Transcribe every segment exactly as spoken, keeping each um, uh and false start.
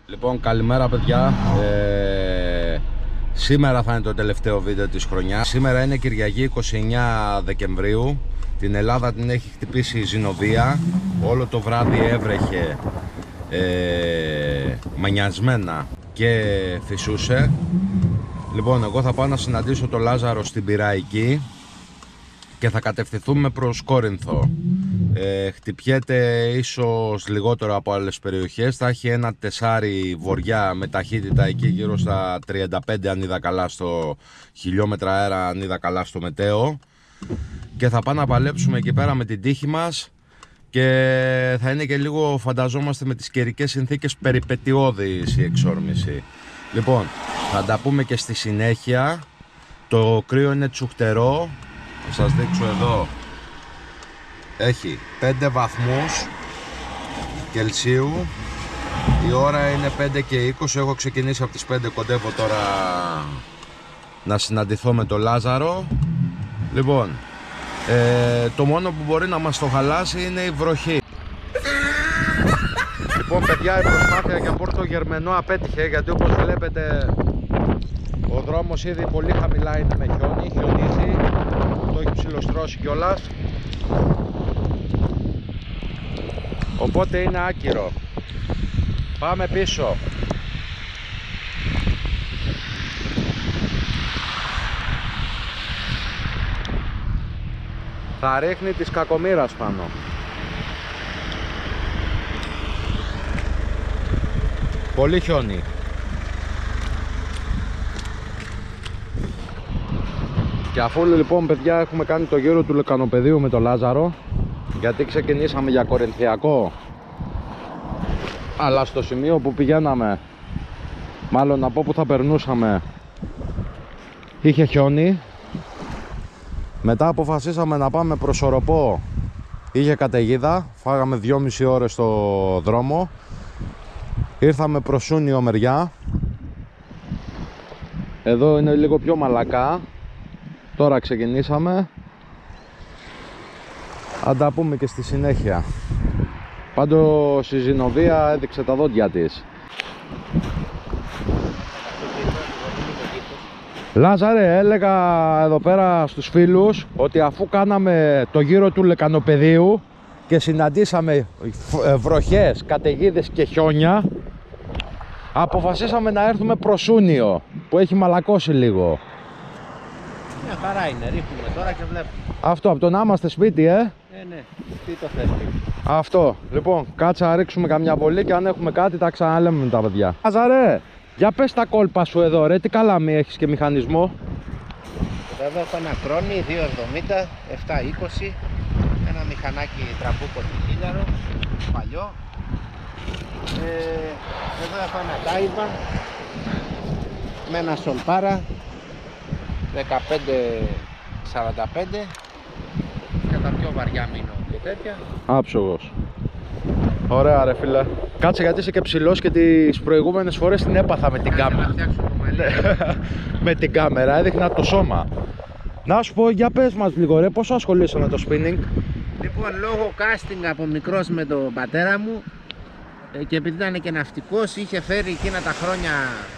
Λοιπόν, καλημέρα παιδιά. ε, Σήμερα θα είναι το τελευταίο βίντεο της χρονιάς. Σήμερα είναι Κυριακή είκοσι εννέα Δεκεμβρίου. Την Ελλάδα την έχει χτυπήσει η ζηνοβία. Όλο το βράδυ έβρεχε ε, μανιασμένα και φυσούσε. Λοιπόν, εγώ θα πάω να συναντήσω τον Λάζαρο στην Πειραϊκή και θα κατευθυνθούμε προς Κόρινθο. Ε, χτυπιέται ίσως λιγότερο από άλλες περιοχές. Θα έχει ένα τεσάρι βοριά με ταχύτητα εκεί γύρω στα τριάντα πέντε αν είδα καλά στο χιλιόμετρα αέρα, αν είδα καλά στο μετέο. Και θα πάμε να παλέψουμε εκεί πέρα με την τύχη μας. Και θα είναι και λίγο, φανταζόμαστε, με τις καιρικές συνθήκες περιπετειώδης η εξόρμηση. Λοιπόν, θα τα πούμε και στη συνέχεια. Το κρύο είναι τσουχτερό. Θα σας δείξω εδώ. Έχει πέντε βαθμούς Κελσίου. Η ώρα είναι πέντε και είκοσι. Έχω ξεκινήσει από τις πέντε. Κοντεύω τώρα να συναντηθώ με τον Λάζαρο. Λοιπόν, ε, το μόνο που μπορεί να μας το χαλάσει είναι η βροχή. Λοιπόν παιδιά, η προσπάθεια για Πόρτο Γερμενό απέτυχε, γιατί όπως βλέπετε ο δρόμος ήδη πολύ χαμηλά είναι με χιόνι, χιονίζει, το έχει ψιλοστρώσει κιόλας, οπότε είναι άκυρο. Πάμε πίσω. Θα ρίχνει της κακομοίρας πάνω. Πολύ χιόνι. Και αφού λοιπόν παιδιά έχουμε κάνει το γύρο του λεκανοπεδίου με το Λάζαρο, γιατί ξεκινήσαμε για Κορινθιακό, αλλά στο σημείο που πηγαίναμε, μάλλον από που θα περνούσαμε, είχε χιόνι. Μετά αποφασίσαμε να πάμε προς Οροπό, είχε καταιγίδα, φάγαμε δυόμιση ώρες στο δρόμο. Ήρθαμε προς Σούνιο μεριά. Εδώ είναι λίγο πιο μαλακά. Τώρα ξεκινήσαμε. Αν τα πούμε και στη συνέχεια. Πάντως η ζηνοβία έδειξε τα δόντια της. Λάζαρε, έλεγα εδώ πέρα στους φίλους ότι αφού κάναμε το γύρο του λεκανοπεδίου και συναντήσαμε βροχές, καταιγίδες και χιόνια, αποφασίσαμε να έρθουμε προς Σούνιο, που έχει μαλακώσει λίγο. Μια χαρά είναι, ρίχνουμε τώρα και βλέπουμε. Αυτό, από το να είμαστε σπίτι, ε. Ε, ναι, τι το θες. Αυτό, λοιπόν, κάτσε να ρίξουμε καμιά βολή και αν έχουμε κάτι τα ξαναλέμε με τα παιδιά. Λάζαρε, για πες τα κόλπα σου εδώ ρε, τι καλάμι έχεις και μηχανισμό. Εδώ έχω ένα κρόνι δύο εβδομήντα, επτά είκοσι, ένα μηχανάκι τραμπούκο χίλιαρο, παλιό. Ε, εδώ έχω ένα τάιβα με ένα σολπάρα δεκαπέντε σαράντα πέντε και τα πιο βαριά μείνω και τέτοια. Άψογος. Ωραία ρε φίλε. Κάτσε γιατί είσαι και ψηλός και τις προηγούμενες φορές την έπαθα με την κάμερα. Με την κάμερα έδειχνα το σώμα. Να σου πω, για πες μας λίγο ρε, πόσο ασχολείσαι με το spinning. Λοιπόν, λόγω casting από μικρός με τον πατέρα μου και επειδή ήταν και ναυτικός, είχε φέρει εκείνα τα χρόνια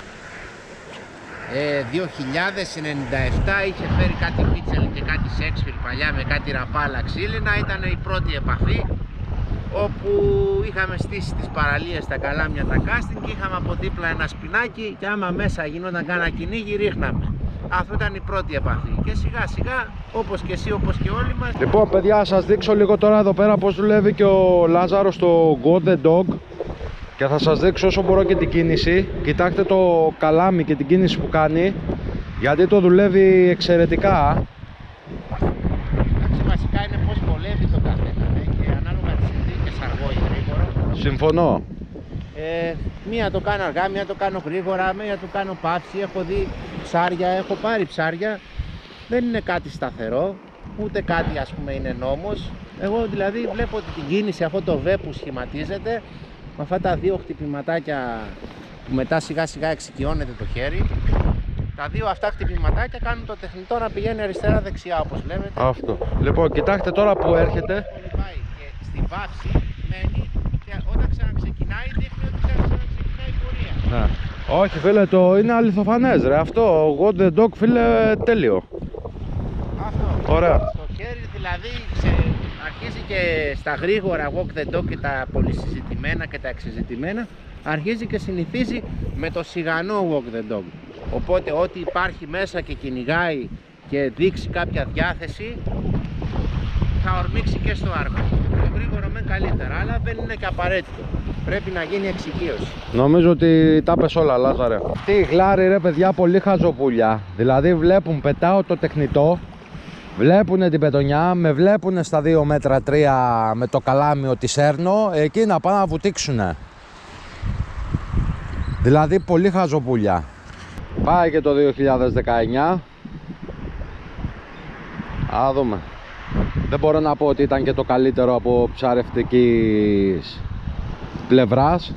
ε, δύο χιλιάδες ενενήντα επτά, είχε φέρει κάτι Μίτσελ και κάτι Σέξπιρ παλιά με κάτι ραπάλα ξύλινα. Ήταν η πρώτη επαφή όπου είχαμε στήσει τις παραλίες, τα καλάμια, τα casting και είχαμε από δίπλα ένα σπινάκι και άμα μέσα γινόταν κάνα κυνήγι ρίχναμε. Αυτό ήταν η πρώτη επαφή και σιγά σιγά, όπως και εσύ όπως και όλοι μας. Λοιπόν παιδιά, σας δείξω λίγο τώρα εδώ πέρα πως δουλεύει και ο Λάζαρος στο Go The Dog και θα σας δείξω όσο μπορώ και την κίνηση. Κοιτάξτε το καλάμι και την κίνηση που κάνει, γιατί το δουλεύει εξαιρετικά. Εντάξει, βασικά είναι πως βολεύει το καθένα και ανάλογα τις συνθήκες αργό ή γρήγορο. Συμφωνώ. Ε, μία το κάνω αργά, μία το κάνω γρήγορα, μία το κάνω παύση. Έχω δει ψάρια, έχω πάρει ψάρια. Δεν είναι κάτι σταθερό, ούτε κάτι ας πούμε είναι νόμος. Εγώ δηλαδή βλέπω ότι την κίνηση, αυτό το V που σχηματίζεται με αυτά τα δύο χτυπηματάκια που μετά σιγά σιγά εξοικειώνεται το χέρι. Τα δύο αυτά χτυπηματάκια κάνουν το τεχνητό να πηγαίνει αριστερά δεξιά όπως βλέπετε. Αυτό. Λοιπόν, κοιτάξτε τώρα που έρχεται. Πάει και στη βάψη μένει και όταν ξαναξεκινάει δείχνει ότι ξαναξεκινάει η πορεία. Ναι. Όχι φίλε, το είναι αληθοφανές ρε. Αυτό, Walk the dog φίλε, τέλειο. Αυτό. Ωραία. Στο χέρι δηλαδή ξε... αρχίζει και στα γρήγορα walk the dog και τα πολυσυζητημένα και τα εξεζητημένα, αρχίζει και συνηθίζει με το σιγανό walk the dog. Οπότε ό,τι υπάρχει μέσα και κυνηγάει και δείξει κάποια διάθεση θα ορμήξει και στο άργο. Το γρήγορο μεν καλύτερα, αλλά δεν είναι και απαραίτητο. Πρέπει να γίνει εξοικείωση. Νομίζω ότι τα πες όλα, Λάζαρε. Τι γλάρι ρε παιδιά, πολύ χαζοπούλια. Δηλαδή βλέπουν, πετάω το τεχνητό, βλέπουν την πετονιά, με βλέπουν στα δύο μέτρα τρία με το καλάμι ότι σέρνω, εκεί να πάνε να βουτήξουνε. Δηλαδή πολύ χαζοπούλια. Πάει και το δύο χιλιάδες δεκαεννιά. Α, δούμε. Δεν μπορώ να πω ότι ήταν και το καλύτερο από ψαρευτικής πλευράς.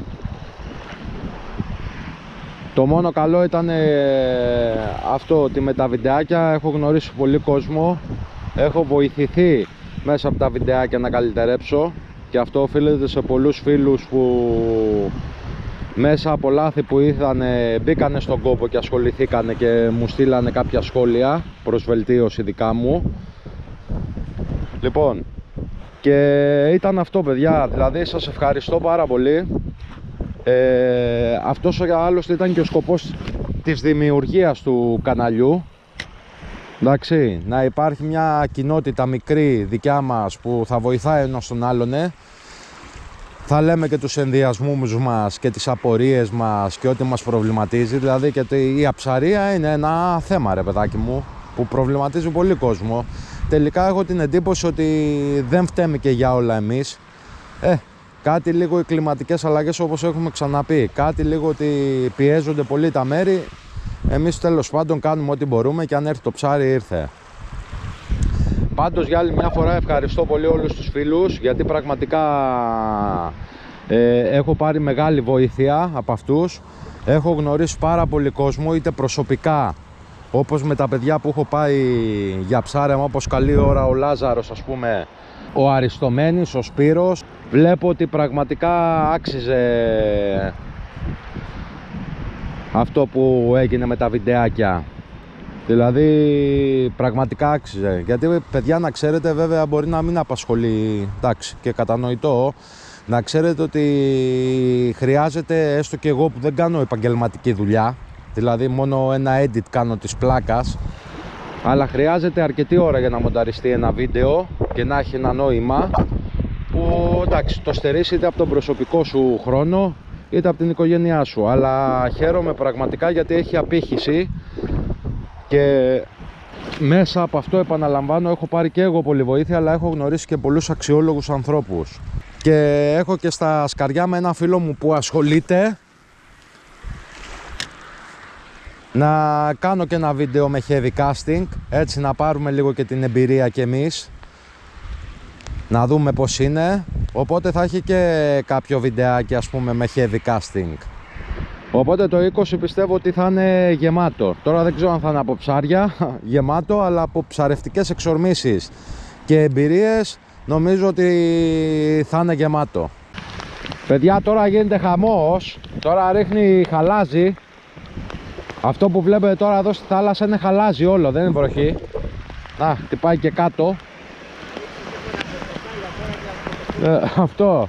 Το μόνο καλό ήταν ε, αυτό, ότι με τα βιντεάκια έχω γνωρίσει πολύ κόσμο. Έχω βοηθηθεί μέσα από τα βιντεάκια να καλυτερέψω. Και αυτό οφείλεται σε πολλούς φίλους που μέσα από λάθη που είδανε μπήκανε στον κόπο και ασχοληθήκανε και μου στείλανε κάποια σχόλια προς βελτίωση δικά μου. Λοιπόν, και ήταν αυτό παιδιά, δηλαδή σας ευχαριστώ πάρα πολύ. ε, Αυτός άλλωστε ήταν και ο σκοπός της δημιουργίας του καναλιού. Εντάξει, να υπάρχει μια κοινότητα μικρή δικιά μας που θα βοηθάει ένας τον άλλον. Θα λέμε και τους ενδιασμούς μας και τις απορίες μας και ό,τι μας προβληματίζει. Δηλαδή και η αψαρία είναι ένα θέμα ρε παιδάκι μου που προβληματίζει πολύ κόσμο. Τελικά έχω την εντύπωση ότι δεν φταίμε και για όλα εμείς. Ε, κάτι λίγο οι κλιματικές αλλαγές όπως έχουμε ξαναπεί. Κάτι λίγο ότι πιέζονται πολύ τα μέρη. Εμείς τέλος πάντων κάνουμε ό,τι μπορούμε και αν έρθει το ψάρι ήρθε. Πάντως για άλλη μια φορά ευχαριστώ πολύ όλους τους φίλους, γιατί πραγματικά ε, έχω πάρει μεγάλη βοήθεια από αυτούς. Έχω γνωρίσει πάρα πολύ κόσμο, είτε προσωπικά όπως με τα παιδιά που έχω πάει για ψάρεμα, όπως καλή ώρα ο Λάζαρος ας πούμε, ο Αριστομένης, ο Σπύρος. Βλέπω ότι πραγματικά άξιζε αυτό που έγινε με τα βιντεάκια. Δηλαδή πραγματικά άξιζε. Γιατί παιδιά να ξέρετε, βέβαια μπορεί να μην απασχολεί, εντάξει, και κατανοητό, να ξέρετε ότι χρειάζεται, έστω και εγώ που δεν κάνω επαγγελματική δουλειά, δηλαδή μόνο ένα edit κάνω της πλάκας, αλλά χρειάζεται αρκετή ώρα για να μονταριστεί ένα βίντεο και να έχει ένα νόημα που εντάξει το στερείς είτε από τον προσωπικό σου χρόνο είτε από την οικογένειά σου. Αλλά χαίρομαι πραγματικά γιατί έχει απήχηση και μέσα από αυτό, επαναλαμβάνω, έχω πάρει και εγώ πολύ βοήθεια, αλλά έχω γνωρίσει και πολλούς αξιόλογους ανθρώπους. Και έχω και στα σκαριά με ένα φίλο μου που ασχολείται να κάνω και ένα βίντεο με heavy casting, έτσι να πάρουμε λίγο και την εμπειρία κι εμείς, να δούμε πως είναι. Οπότε θα έχει και κάποιο βιντεάκι ας πούμε με heavy casting. Οπότε το είκοσι πιστεύω ότι θα είναι γεμάτο. Τώρα δεν ξέρω αν θα είναι από ψάρια γεμάτο, αλλά από ψαρευτικές εξορμήσεις και εμπειρίες νομίζω ότι θα είναι γεμάτο. Παιδιά, τώρα γίνεται χαμός. Τώρα ρίχνει χαλάζι. Αυτό που βλέπετε τώρα εδώ στη θάλασσα είναι χαλάζι όλο, δεν είναι βροχή. Να, χτυπάει και κάτω. Ε, αυτό.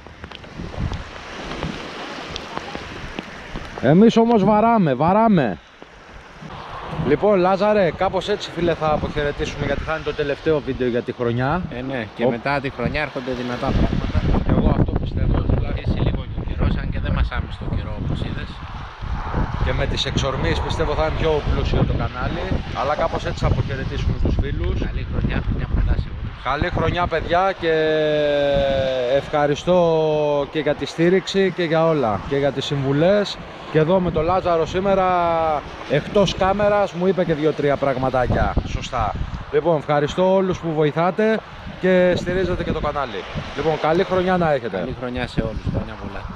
Εμείς όμως βαράμε, βαράμε. Λοιπόν Λάζαρε, κάπως έτσι φίλε θα αποχαιρετήσουμε, γιατί θα είναι το τελευταίο βίντεο για τη χρονιά. Ε, ναι, και Ο... μετά τη χρονιά έρχονται δυνατά πράγματα. Και εγώ αυτό πιστεύω. Είσαι λίγο και ο καιρός, αν και δεν μας άμεσε το καιρό όπως είδες. Και με τις εξορμίες πιστεύω θα είναι πιο πλούσιο το κανάλι. Αλλά κάπως έτσι θα αποχαιρετήσουμε τους φίλους. Καλή χρονιά, χρονιά πολλά σε όλους. Καλή χρονιά παιδιά και ευχαριστώ και για τη στήριξη και για όλα. Και για τις συμβουλές. Και εδώ με τον Λάζαρο σήμερα εκτός κάμερας μου είπε και δύο-τρία πραγματάκια σωστά. Λοιπόν, ευχαριστώ όλους που βοηθάτε και στηρίζετε και το κανάλι. Λοιπόν, καλή χρονιά να έχετε. Καλή χρονιά σε όλους, χρόνια πολλά.